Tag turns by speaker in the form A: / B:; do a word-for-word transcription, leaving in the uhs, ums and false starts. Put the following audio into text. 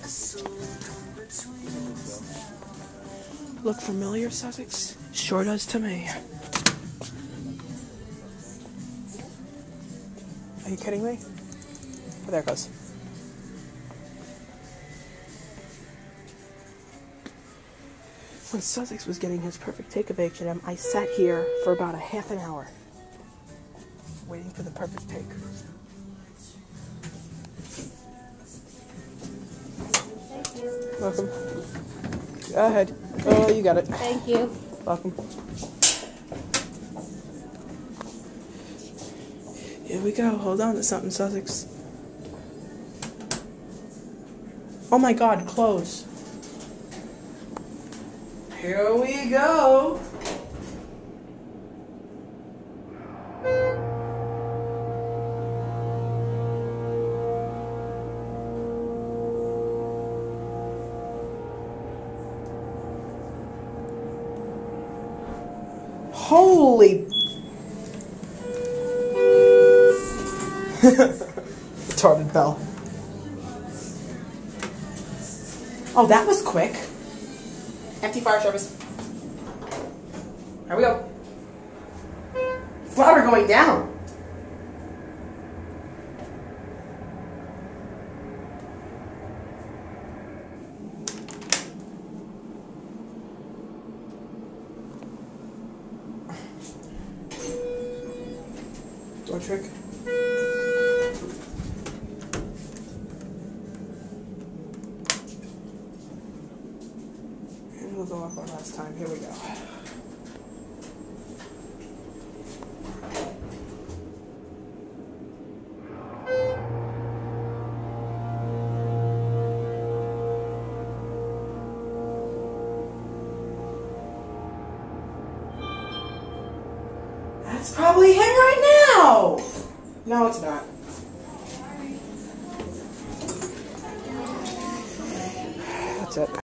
A: Look familiar, Sussex? Sure does to me. Are you kidding me? Oh, there it goes. When Sussex was getting his perfect take of H and M, I sat here for about a half an hour, waiting for the perfect take.
B: Thank you.
A: Welcome. Go ahead. Oh, you got it.
B: Thank you.
A: Welcome. Here we go. Hold on to something, Sussex. Oh my God, close. Here we go. Holy retarded bell. Oh, that was quick. Empty fire service. Here we go. Flower going down. Door trick. And we'll go up one last time. Here we go. That's probably him right now! No, it's not. That's it.